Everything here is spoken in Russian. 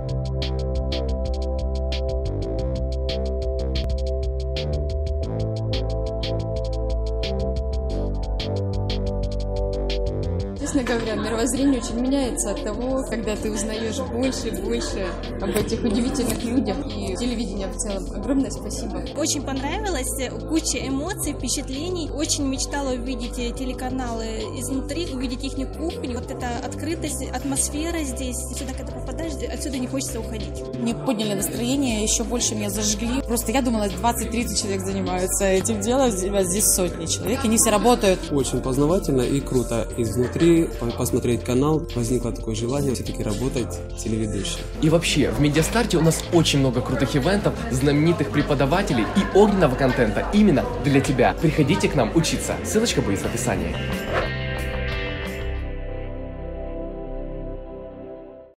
Честно говоря, мировоззрение очень меняется от того, когда ты узнаешь больше и больше об этих удивительных людях и телевидении в целом. Огромное спасибо. Очень понравилось, куча эмоций, впечатлений. Очень мечтала увидеть телеканалы изнутри, увидеть их кухню. Вот эта открытость, атмосфера здесь. Сюда, когда попадаешь, отсюда не хочется уходить. Мне подняли настроение, еще больше меня зажгли. Просто я думала, 20-30 человек занимаются этим делом, здесь сотни человек, они все работают. Очень познавательно и круто. Изнутри посмотреть канал, возникло такое желание все-таки работать телеведущим. И вообще, в Медиастарте у нас очень много крутых ивентов, знаменитых преподавателей и огненного контента именно для тебя. Приходите к нам учиться. Ссылочка будет в описании.